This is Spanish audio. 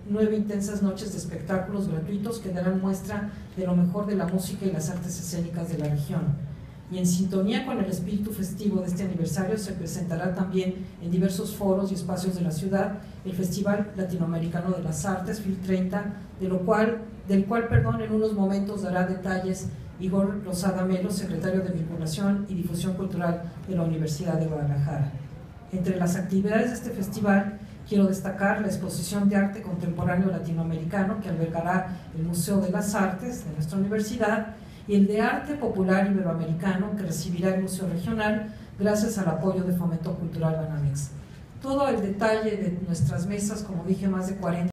9 intensas noches de espectáculos gratuitos que darán muestra de lo mejor de la música y las artes escénicas de la región. Y en sintonía con el espíritu festivo de este aniversario se presentará también en diversos foros y espacios de la ciudad el Festival Latinoamericano de las Artes, FIL 30, del cual en unos momentos dará detalles Igor Lozada Melo, secretario de Vinculación y Difusión Cultural de la Universidad de Guadalajara. Entre las actividades de este festival quiero destacar la exposición de arte contemporáneo latinoamericano que albergará el Museo de las Artes de nuestra universidad y el de arte popular iberoamericano que recibirá el Museo Regional gracias al apoyo de Fomento Cultural Banamex. Todo el detalle de nuestras mesas, como dije, más de 40